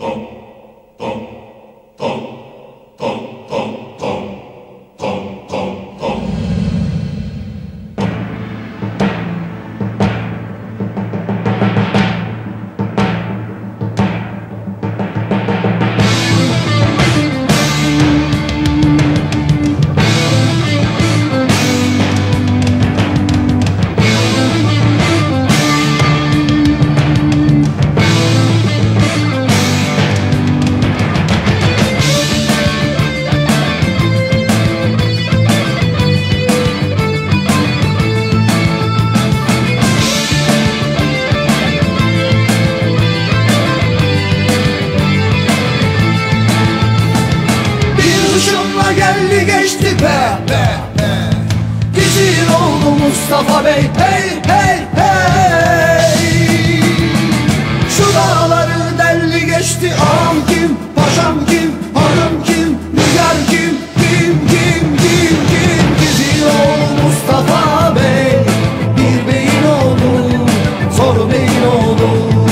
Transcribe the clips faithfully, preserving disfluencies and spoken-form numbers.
Geldi geçti be, be, be. Gizir oldu Mustafa Bey, hey hey hey. Şu dağları delli geçti, ağam kim, paşam kim, hanım kim, nigar kim, kim kim kim kim. Gizir oldu Mustafa Bey, bir beyin oldu, zor beyin oldu.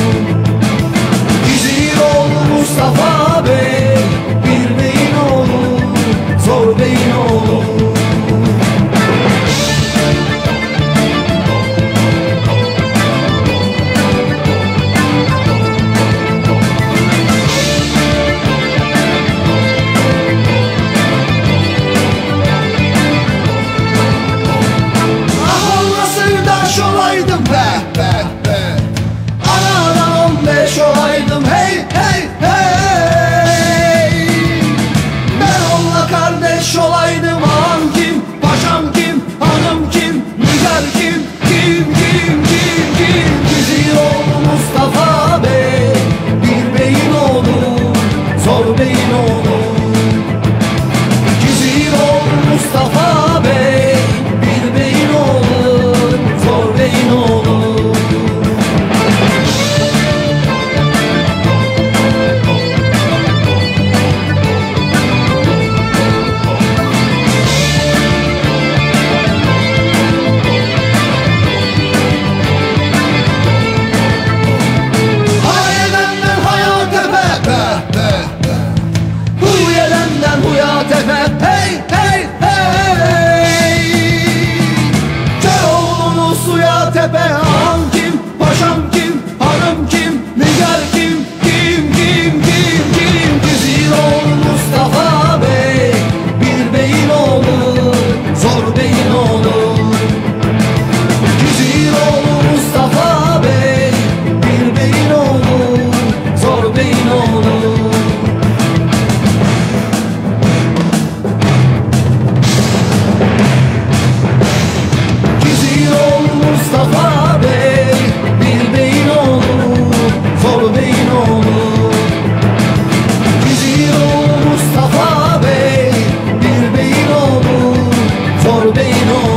Gizir oldu Mustafa Bey, bir beyin oldu, zor beyin oldu. Ah olmasın daş olaydım be, be, be. Anadan on beş olaydım, hey hey hey. Ben onunla kardeş olaydım, ağam kim, paşam kim, hanım kim, nigar kim, kim kim kim kim. Gizir oldu Mustafa Bey, bir beyin oldu, zor beyin oldu. Gizir oldu Mustafa Bey, bir beyin oldu, zor beyin oldu. Hey hey hey. Köroğlu'nu suya tepe, ağam kim, paşam kim, hanım kim, nigar kim, kim kim kim kim. Gizir oldu Mustafa Bey, bir beyin oldu, zor beyin oldu. Gizir oldu Mustafa Bey, bir beyin oldu, zor beyin oldu. Mustafa Bey, bir beyin oldu, zor beyin oldu. Gizir oldu Mustafa Bey, bir beyin oldu, zor beyin oldu.